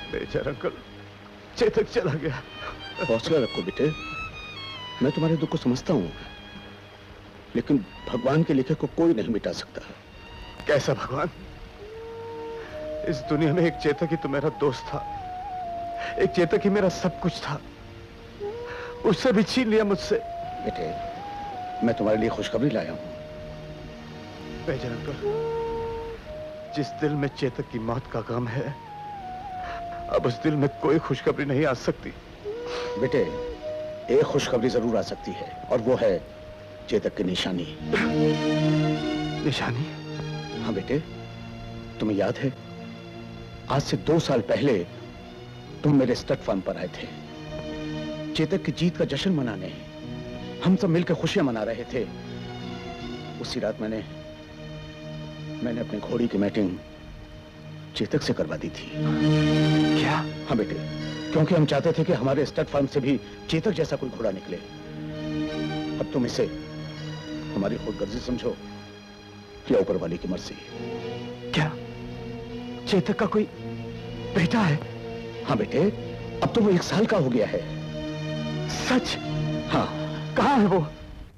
Major uncle, Chetak चला गया। हौसला रखो बेटे, मैं तुम्हारे दुख को समझता हूँ, लेकिन भगवान के लिखे को कोई नहीं मिटा सकता। कैसा भगवान? इस दुनिया में एक चेतक ही तो मेरा दोस्त था, एक चेतक ही मेरा सब कुछ था, उससे भी छीन लिया मुझसे। बेटे, मैं तुम्हारे लिए खुशखबरी लाया हूँ। मेजर अंकल, जिस दिल में चेतक की मौत का गम है, अब उस दिल में कोई खुशखबरी नहीं आ सकती। बेटे, एक खुशखबरी जरूर आ सकती है, और वो है चेतक की निशानी। निशानी? हाँ बेटे, तुम्हें याद है आज से 2 साल पहले तुम मेरे स्टड फार्म पर आए थे चेतक की जीत का जश्न मनाने। हम सब मिलकर खुशियां मना रहे थे। उसी रात मैंने अपनी घोड़ी की मैटिंग चेतक से करवा दी थी। क्या? हाँ बेटे, क्योंकि हम चाहते थे कि हमारे स्टड फार्म से भी चेतक जैसा कोई घोड़ा निकले। अब तुम इसे हमारी खुदगर्जी समझो या ऊपर वाले की मर्जी। क्या चेतक का कोई बेटा है? हाँ बेटे, अब तो वो 1 साल का हो गया है। सच? हाँ। कहाँ है वो?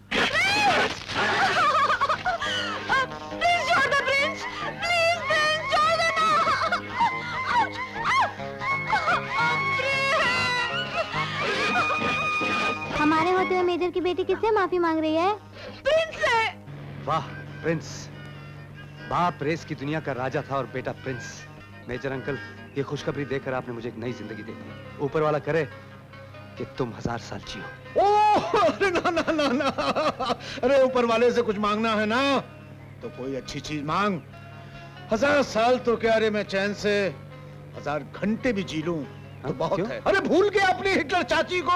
हमारे होते हुए मेजर की बेटी किससे माफी मांग रही है? प्रिंस से। वाह प्रिंस, बाप रेस की दुनिया का राजा था और बेटा प्रिंस। मेजर अंकल, ये खुशखबरी देकर आपने मुझे एक नई जिंदगी दे दी। ऊपर वाला करे कि तुम 1000 साल जियो। ओह ना ना ना ना, अरे ऊपर वाले से कुछ मांगना है ना तो कोई अच्छी चीज मांग। 1000 साल तो क्या रे, मैं चैन से 1000 घंटे भी जी लूं तो बहुत है। अरे भूल गया अपनी हिटलर चाची को।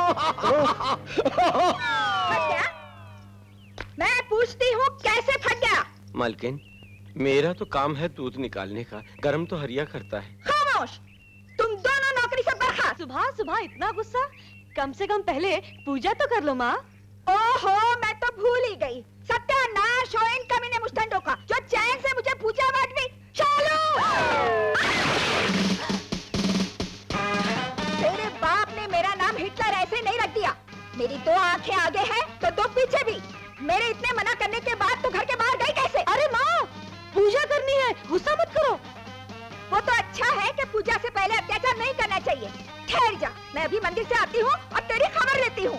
क्या? मैं पूछती हूँ कैसे फट गया? मालकिन, मेरा तो काम है दूध निकालने का, गरम तो हरिया करता है। खामोश, तुम दोनों नौकरी से बर्खास्त। सुबह सुबह इतना गुस्सा? कम से कम पहले पूजा तो कर लो माँ। ओहो, मैं तो भूल ही गई। सत्यानाश हो इन कमीने मुस्टंडों का, जो चैन से मुझे पूजा बांट दी। चलो। तेरे बाप ने मेरा नाम हिटलर ऐसे नहीं रख दिया। मेरी 2 आंखें आगे हैं तो 2 पीछे भी। मेरे इतने मना करने के बाद तू घर के बाहर गई कैसे? अरे माँ, पूजा करनी है, गुस्सा मत करो। वो तो अच्छा है कि पूजा से पहले अत्याचार नहीं करना चाहिए। ठहर जा, मैं अभी मंदिर से आती हूँ और तेरी खबर लेती हूँ।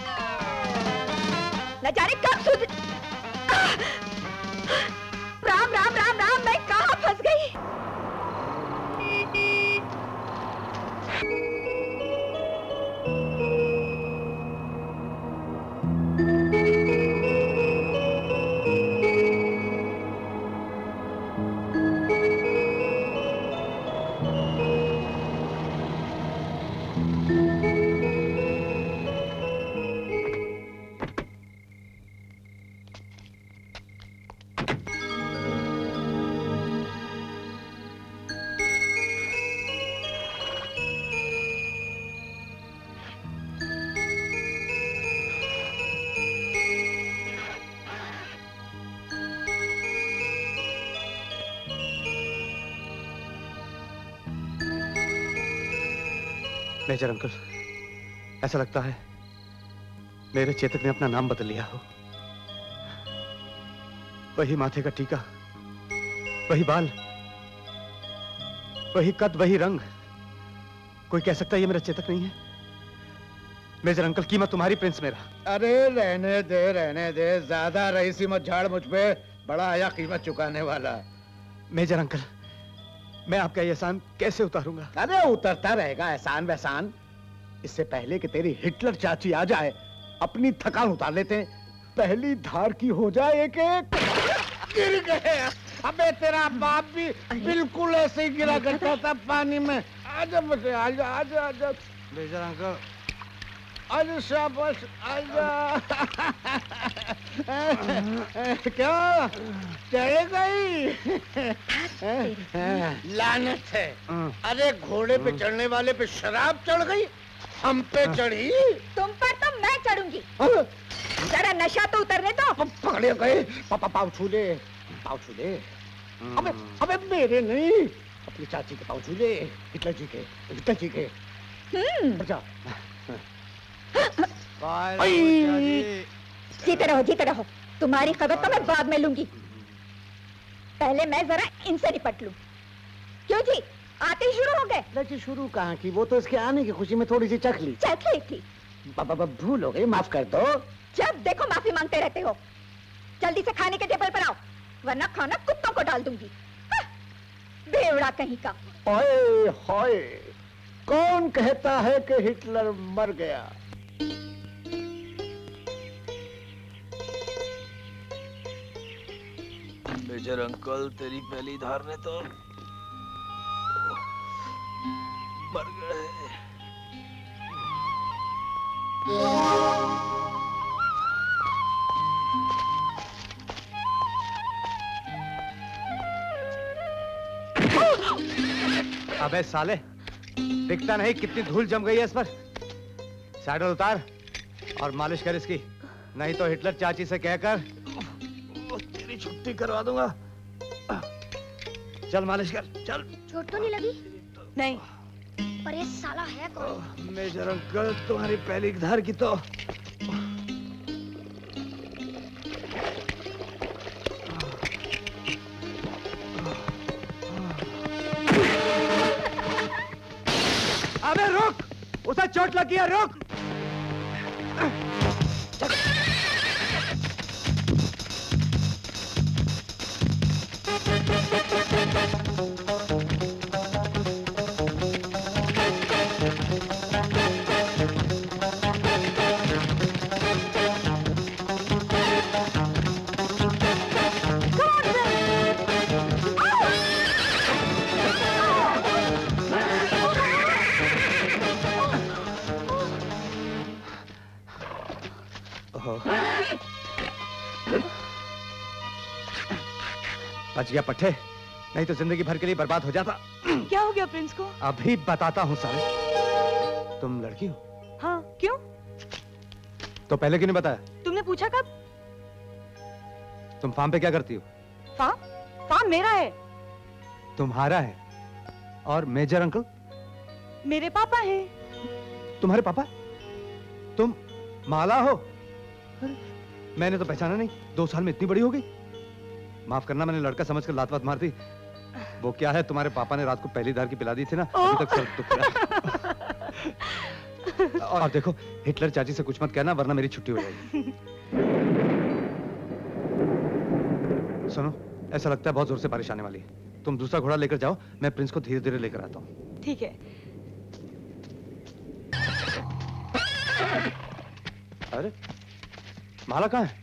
न जाने कब सुध। राम राम राम राम, मैं कहाँ फंस गई? मेजर अंकल, ऐसा लगता है मेरे चेतक ने अपना नाम बदल लिया हो। वही माथे का टीका, वही बाल, वही कद, वही रंग। कोई कह सकता है ये मेरा चेतक नहीं है? मेजर अंकल, कीमत तुम्हारी, प्रिंस मेरा। अरे रहने दे, ज्यादा रईसी मत झाड़ मुझ पे। बड़ा आया कीमत चुकाने वाला। मेजर अंकल, मैं आपका ये एहसान कैसे उतारूंगा? अरे उतरता रहेगा एहसान वहसान। इससे पहले कि तेरी हिटलर चाची आ जाए, अपनी थकान उतार लेते हैं। पहली धार की हो जाए एक एक। गिर गए। अबे तेरा बाप भी बिल्कुल ऐसे ही गिरा करता था पानी में। आजा बच्चे, आजा आजा आजा। मेजर अंकल, आजा शाबाश, आजा। क्या चढ़ गई? लानत है। अरे घोड़े पे चढ़ने वाले पे शराब चढ़ गई, हम पे चढ़ी। तुम पर तो मैं चढ़ूंगी। जरा नशा तो उतरने दो। पकड़े गए। पापा पाँव छू ले, पाँव छू ले। अबे अबे मेरे नहीं, अपनी चाची के पाँव छू ले, हिटलर जी के, हिटलर जी के। अच्छा। जीते रहो। तुम्हारी खबर तो मैं बाद में लूंगी। पहले मैं जरा इनसे निपट लूं। क्यों जी, आते ही शुरू हो गए? लड़की शुरू कहाँ की, वो तो इसके आने की खुशी में थोड़ी सी चख ली थी। भूल हो गई, माफ कर दो। जब देखो माफी मांगते रहते हो। जल्दी से खाने के टेबल पर आओ, वरना खाना कुत्तों को डाल दूंगी। बेवड़ा कहीं का। ओए होए, कौन कहता है कि हिटलर मर गया? मेजर अंकल, तेरी पहली धार ने तो मर गए। अबे साले, दिखता नहीं कितनी धूल जम गई है इस पर। सैडल उतार और मालिश कर इसकी, नहीं तो हिटलर चाची से कहकर तेरी छुट्टी करवा दूंगा। चल मालिश कर, चल। चोट तो नहीं लगी? नहीं। पर ये साला है कौन? मेजर अंकल, तुम्हारी पहली धार की तो अबे रुक, उसे चोट लगी है, रुक। बच गया पट्टे, नहीं तो जिंदगी भर के लिए बर्बाद हो जाता। क्या हो गया प्रिंस को? अभी बताता हूँ साले। तुम लड़की हो? हाँ, क्यों? तो पहले क्यों नहीं बताया? तुमने पूछा कब? तुम फार्म पे क्या करती हो? फार्म मेरा है। तुम्हारा है? और मेजर अंकल? मेरे पापा हैं। तुम्हारे पापा? तुम माला हो? मैंने तो पहचाना नहीं, 2 साल में इतनी बड़ी हो गई। माफ करना, मैंने लड़का समझकर लात वात मार दी। वो क्या है, तुम्हारे पापा ने रात को पहली धार की पिला दी थी ना, अभी तक सर दुख रहा। और देखो, हिटलर चाची से कुछ मत कहना, वरना मेरी छुट्टी हो जाएगी। सुनो, ऐसा लगता है बहुत जोर से बारिश आने वाली है। तुम दूसरा घोड़ा लेकर जाओ, मैं प्रिंस को धीरे धीरे लेकर आता हूँ। ठीक है। अरे माला कहाँ है?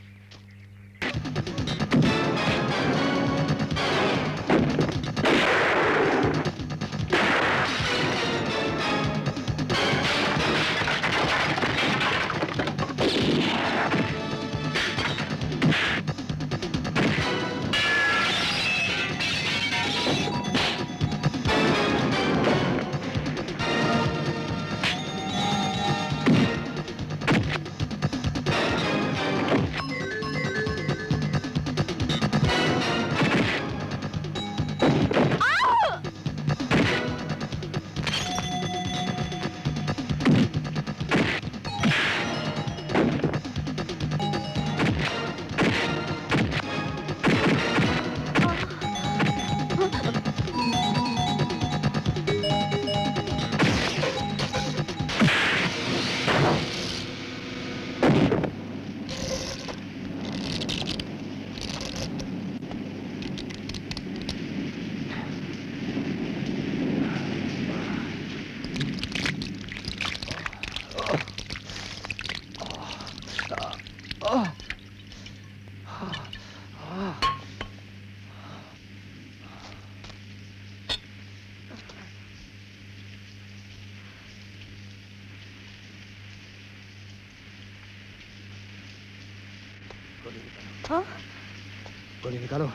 हाँ? गोली निकालो,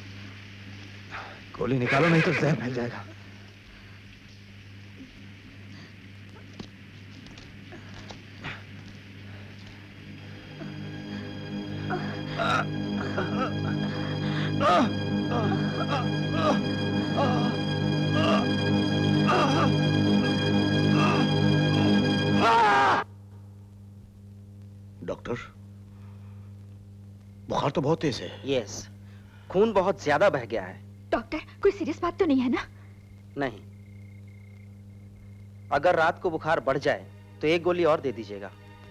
गोली निकालो, नहीं तो जहर फैल जाएगा। डॉक्टर, बुखार तो बहुत तेज है। यस, खून बहुत ज्यादा बह गया है। डॉक्टर, कोई सीरियस बात तो नहीं है ना? नहीं, अगर रात को बुखार बढ़ जाए तो एक गोली और दे दीजिएगा।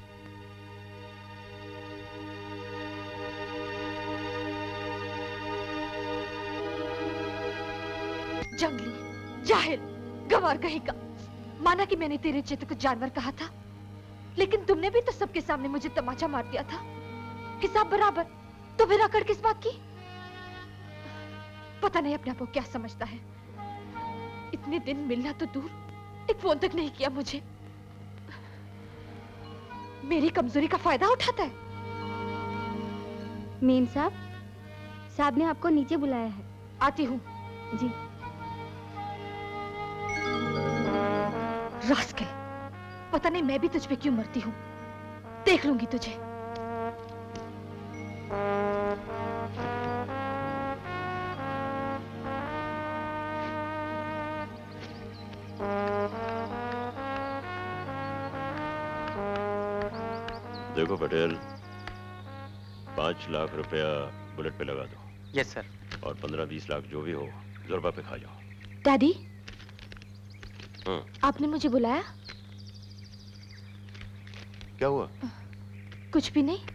जंगली, जाहिल, गंवार कहीं का। माना कि मैंने तेरे चित्र को जानवर कहा था, लेकिन तुमने भी तो सबके सामने मुझे तमाचा मार दिया था। हिसाब बराबर, तो फिर अकड़ किस बात की? पता नहीं अपने आप को क्या समझता है। इतने दिन मिलना तो दूर, एक फोन तक नहीं किया मुझे। मेरी कमजोरी का फायदा उठाता है। मेम साहब ने आपको नीचे बुलाया है। आती हूँ। जी। रास्कल, पता नहीं मैं भी तुझ पे क्यों मरती हूँ। देख लूंगी तुझे। देखो पटेल, 5 लाख रुपया बुलेट पे लगा दो। Yes sir. और 15-20 लाख जो भी हो ज़ोरबा पे खा जाओ। डैडी, आपने मुझे बुलाया? क्या हुआ? कुछ भी नहीं।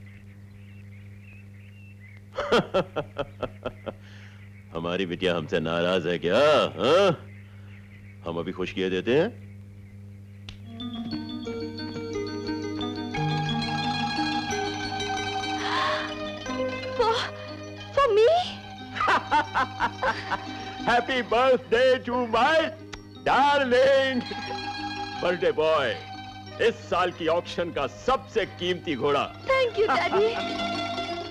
हमारी बिटिया हमसे नाराज है क्या? हाँ? हम अभी खुश किए देते हैं। For me? Happy birthday to my darling birthday boy। इस साल की ऑक्शन का सबसे कीमती घोड़ा। Thank you, Daddy.